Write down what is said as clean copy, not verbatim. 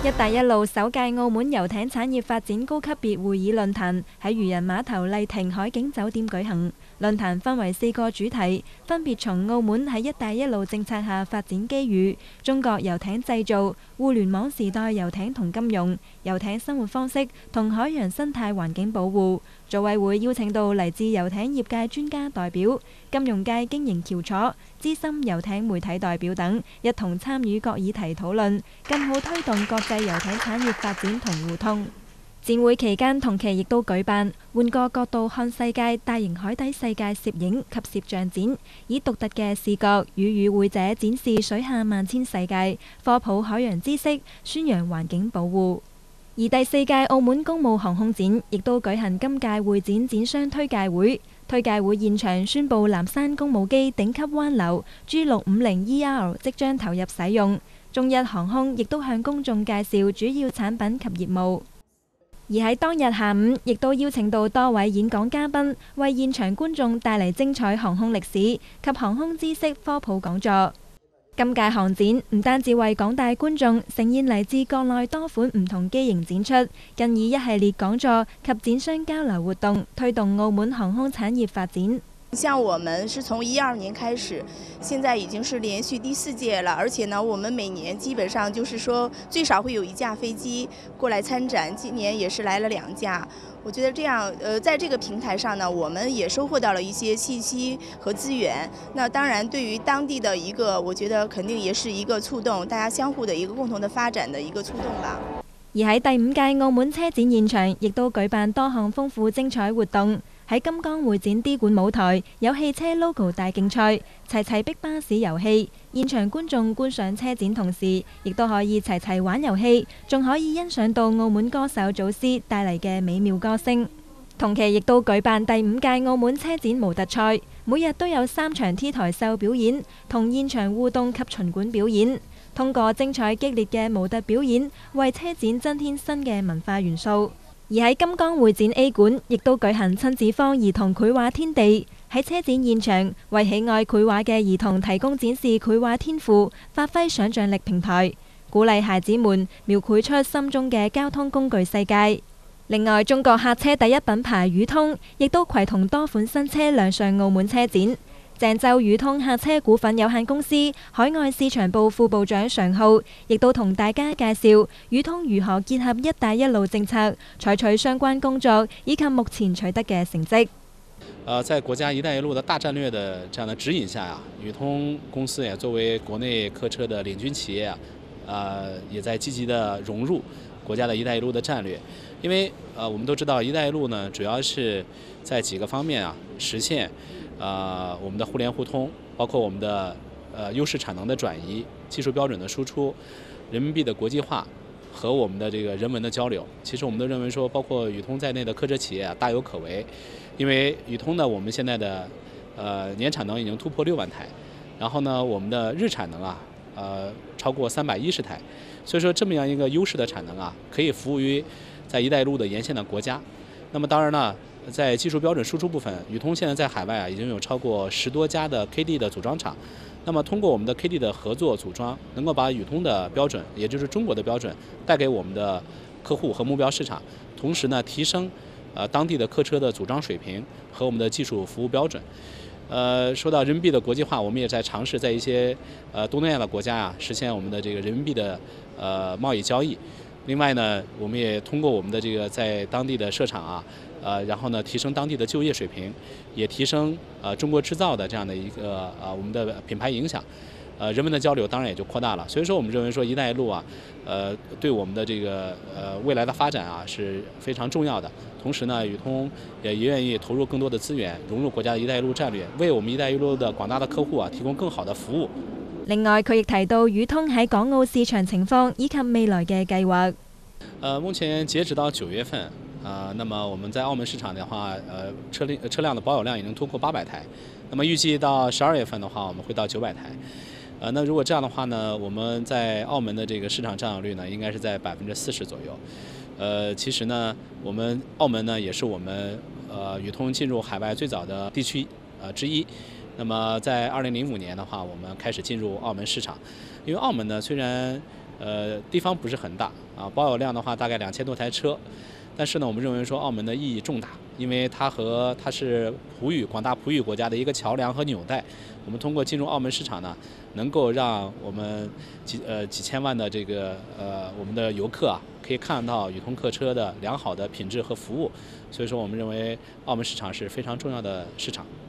「一帶一路」首屆澳門遊艇產業發展高級別會議論壇喺漁人碼頭麗庭海景酒店舉行。論壇分為4個主題，分別從澳門喺「一帶一路」政策下發展機遇、中國遊艇製造、互聯網時代遊艇同金融、遊艇生活方式同海洋生態環境保護。組委會邀請到嚟自遊艇業界專家代表、金融界經營翹楚、資深遊艇媒體代表等，一同參與各議題討論，更好推動國際遊艇產業發展同互通。展會期間，同期亦都舉辦換個角度看世界大型海底世界攝影及攝像展，以獨特嘅視覺與與會者展示水下萬千世界，科普海洋知識，宣揚環境保護。而第4屆澳門公務航空展亦都舉行今屆會展展商推介會。推介會現場宣布藍山公務機頂級灣流 G650ER 即將投入使用。中一航空亦都向公眾介紹主要產品及業務。而喺當日下午，亦都邀請到多位演講嘉賓，為現場觀眾帶嚟精彩航空歷史及航空知識科普講座。今屆航展唔單止為廣大觀眾呈現嚟自國內多款唔同機型展出，更以一系列講座及展商交流活動，推動澳門航空產業發展。 像我們是從12年開始，現在已經是連續第4屆了，而且呢，我們每年基本上就是說最少會有1架飛機過來參展，今年也是來了2架。我覺得這樣，在這個平台上呢，我們也收穫到了一些信息和資源。那當然，對於當地的一個，我覺得肯定也是一個觸動，大家相互的一個共同的發展的一個觸動吧。 而喺第5屆澳門車展現場，亦都舉辦多項豐富精彩活動。喺金剛會展 D 館舞台有汽車 logo 大競賽、齊齊逼巴士遊戲，現場觀眾觀賞車展同時，亦都可以齊齊玩遊戲，仲可以欣賞到澳門歌手祖師帶嚟嘅美妙歌聲。同期亦都舉辦第5屆澳門車展模特賽，每日都有3場 T 台秀表演同現場互動及巡館表演。通過精彩激烈嘅模特表演，為車展增添新嘅文化元素。而喺金剛會展 A 館，亦都舉行親子坊兒童繪畫天地，喺車展現場為喜愛繪畫嘅兒童提供展示繪畫天賦、發揮想像力平台，鼓勵孩子們描繪出心中嘅交通工具世界。另外，中國客車第一品牌宇通亦都攜同多款新車亮相澳門車展。鄭州宇通客車股份有限公司海外市場部副部長常浩亦都同大家介紹宇通如何結合一帶一路政策，採取相關工作以及目前取得嘅成績。 在國家一帶一路的大戰略的這樣的指引下呀，宇通公司也作為國內客車的領軍企業也在積極的融入國家的一帶一路的戰略。因為我們都知道一帶一路呢，主要是在幾個方面實現我們的互聯互通，包括我們的優勢產能的轉移、技術標準的輸出、人民幣的國際化和我們的這個人文的交流。其實我們都認為說，包括宇通在內的客車企業大有可為，因為宇通呢，我們現在的年產能已經突破6萬台，然後呢，我們的日產能超過310台，所以說這麼樣一個優勢的產能可以服務於在一帶一路的沿線的國家。那麼當然呢，在技術標準輸出部分，宇通現在在海外已經有超過10多家的 KD 的組裝廠。那麼通過我們的 KD 的合作組裝，能夠把宇通的標準，也就是中國的標準，帶給我們的客戶和目標市場，同時呢，提升當地的客車的組裝水平和我們的技術服務標準。說到人民幣的國際化，我們也在嘗試在一些東南亞的國家實現我們的這個人民幣的貿易交易。另外呢，我們也通過我們的這個在當地的設廠然後呢，提升當地的就業水平，也提升中國製造的這樣的一個我們的品牌影響，人們的交流當然也就擴大了。所以說，我們認為說一帶一路對我們的這個未來的發展是非常重要的。同時呢，宇通也願意投入更多的資源，融入國家的一帶一路戰略，為我們一帶一路的廣大的客戶提供更好的服務。 另外，佢亦提到宇通喺港澳市場情況以及未來嘅計劃。 目前截止到9月份。那麼我們在澳門市場的話，車輛的保有量已經突破800台。那麼預計到12月份的話，我們會到900台。那如果這樣的話呢，我們在澳門的這個市場佔有率呢，應該是在40%左右。其實呢，我們澳門呢，也是我們宇通進入海外最早的地區之一。那麼在2005年的話，我們開始進入澳門市場。因為澳門呢，雖然地方不是很大啊，保有量的话大概2000多台车。但是呢，我们认为说澳门的意义重大，因为它是广大葡语国家的一个桥梁和纽带。我们通过进入澳门市场呢，能够让我们几千万的我们的游客啊，可以看到宇通客车的良好的品质和服务。所以说，我们认为澳门市场是非常重要的市场。